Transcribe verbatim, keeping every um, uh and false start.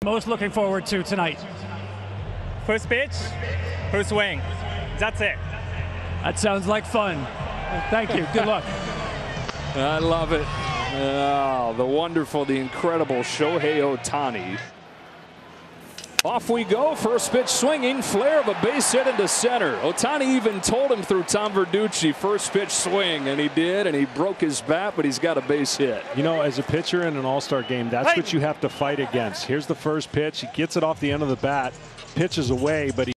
most looking forward to tonight? First pitch, first swing. That's it. That sounds like fun. Thank you. Good luck. I love it. Oh, the wonderful, the incredible Shohei Ohtani. Off we go. First pitch swinging. Flare of a base hit into center. Ohtani even told him through Tom Verducci, first pitch swing, and he did, and he broke his bat, but he's got a base hit. You know, as a pitcher in an all-star game, that's hey. what you have to fight against. Here's the first pitch. He gets it off the end of the bat, pitches away, but he